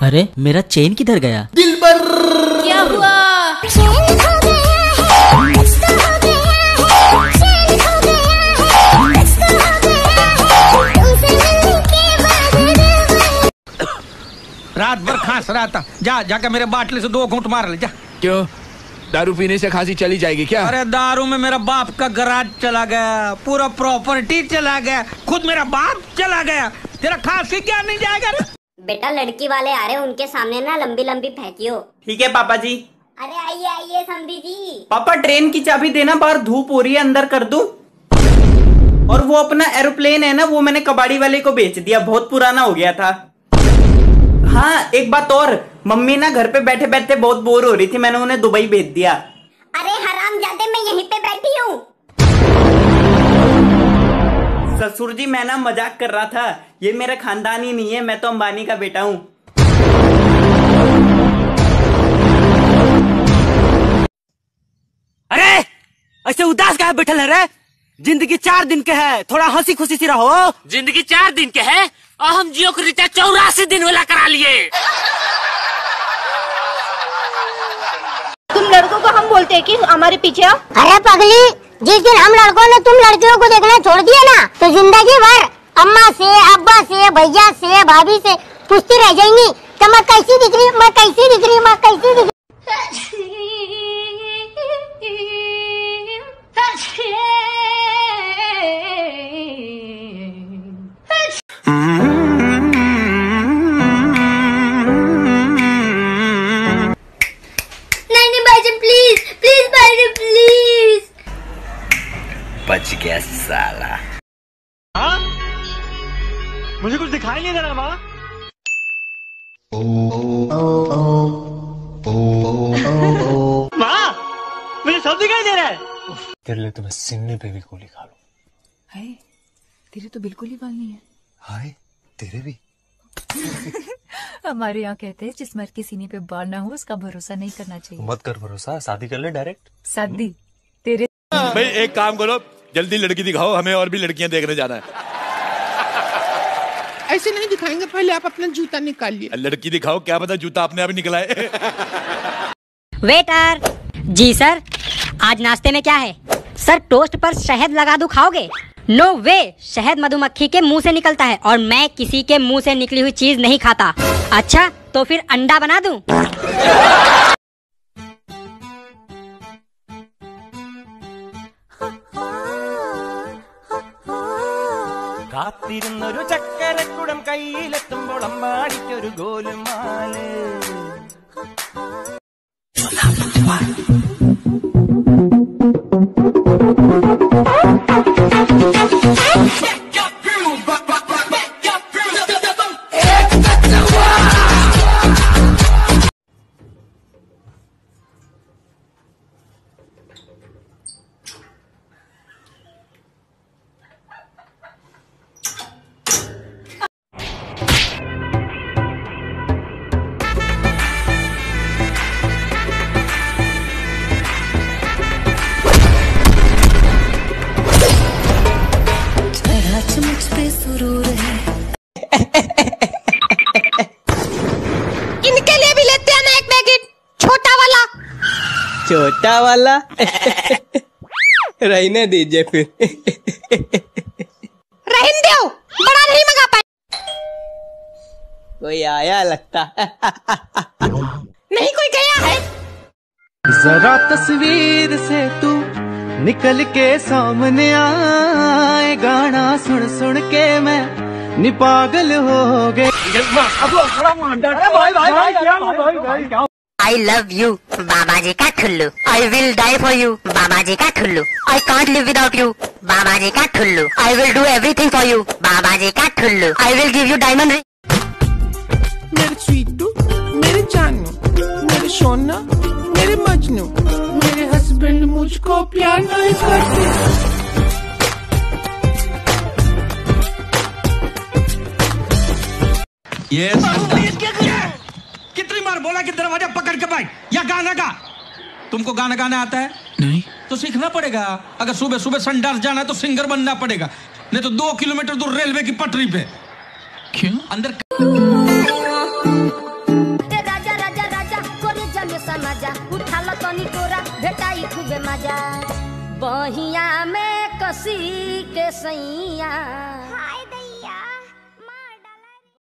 अरे मेरा चेन किधर गया? दिलबर क्या हुआ? रात भर खांस रहा था। जाकर मेरे बाटले से 2 घूंट मार ले जा। क्यों? दारू पीने से खांसी चली जाएगी क्या? अरे दारू में मेरा बाप का गराज चला गया, पूरा प्रॉपर्टी चला गया, खुद मेरा बाप चला गया। तेरा खांसी क्या नहीं जाएगा? बेटा लड़की वाले आ रहे, उनके सामने ना लंबी लंबी फेंकियो। ठीक है पापा जी। अरे आइए आइए समधी जी। पापा ट्रेन की चाबी देना, बाहर धूप हो रही है, अंदर कर दूं? और वो अपना एरोप्लेन है ना, वो मैंने कबाड़ी वाले को बेच दिया, बहुत पुराना हो गया था। हाँ एक बात और, मम्मी ना घर पे बैठे बैठे बहुत बोर हो रही थी, मैंने उन्हें दुबई भेज दिया। अरे हरामजादे, मैं यहीं पे बैठी हूँ। ससुर जी मैं ना मजाक कर रहा था, ये मेरा खानदान ही नहीं है, मैं तो अंबानी का बेटा हूँ। अरे ऐसे उदास काहे बैठल है रे? जिंदगी 4 दिन के है, थोड़ा हंसी खुशी से रहो। जिंदगी 4 दिन के है और हम जियो को रिचार्ज 84 दिन वाला करा लिए। तुम लड़कों को हम बोलते हैं कि हमारे पीछे आओ। अरे पगली, जिस दिन हम लड़कों ने तुम लड़कियों को देखना छोड़ दिया ना, तो जिंदगी भर अम्मा से, अब्बा से, भैया से, भाभी से पूछती रह जाएंगी कि मैं कैसी दिख रही, मैं कैसी दिख रही, मैं कैसी दिख रही। नहीं भाईजान प्लीज प्लीज भाईजान प्लीज। बच गया साला। हाँ? मुझे कुछ दिखाई नहीं दे रहा माँ। माँ मुझे सब दिखाई दे रहा है। तेरे लिए तो मैं सीने पे भी गोली खा लूं। हाय, तेरे तो बिल्कुल ही बाल नहीं है। हाय तेरे भी। हमारे यहाँ कहते हैं जिस मर्द के सीने पे बाल ना हो उसका भरोसा नहीं करना चाहिए। मत कर भरोसा, शादी कर ले डायरेक्ट। शादी तेरे। भाई एक काम करो, जल्दी लड़की दिखाओ, हमें और भी लड़कियां देखने जाना है। ऐसे नहीं दिखाएंगे, पहले आप अपना जूता निकालिए। लड़की दिखाओ, क्या पता जूता अपने आप ही निकला है। वेटर जी सर, आज नाश्ते में क्या है? सर टोस्ट पर शहद लगा दूं, खाओगे? नो वे, शहद मधुमक्खी के मुंह से निकलता है और मैं किसी के मुंह से निकली हुई चीज नहीं खाता। अच्छा तो फिर अंडा बना दूं? കാത്തിരുന്നൊരു ചക്കരക്കുടം കയ്യിലെത്തുമ്പോൾ അമ്മാടിക്കൊരു ഗോലുമാല്. इनके लिए भी लेते हैं ना एक पैकेट, छोटा वाला। छोटा वाला रहने दीजिए फिर। रहने दो, बड़ा नहीं मंगा पाए। कोई आया लगता है। नहीं कोई गया है। जरा तस्वीर से तू निकल के सामने आए, गाना सुन सुन के मैं नि पागल हो गए। I love you, बाबा जी का ठुल्लू। I will die for you, बाबा जी का ठुल्लू। I can't live without you, बाबा जी का ठुल्लू। I will do everything for you, बाबा जी का ठुल्लू। I will give you diamond ring। मेरे स्वीटू, मेरे जानू, मेरे सोना, मेरे मजनू, मेरे हस्बैंड मुझको प्यार नहीं करते। कितनी बार बोला कि दरवाजा पकड़ के बैठ या गाना गा। तुमको गाना गाना आता है? नहीं। तो सीखना पड़ेगा। अगर सुबह सुबह संडास जाना है तो सिंगर बनना पड़ेगा, नहीं तो 2 किलोमीटर दूर रेलवे की पटरी पे। क्यों? अंदर सा मजा उठा लो तनी कोरा भेटाई खूबे मजा बहिया में कसी के सैया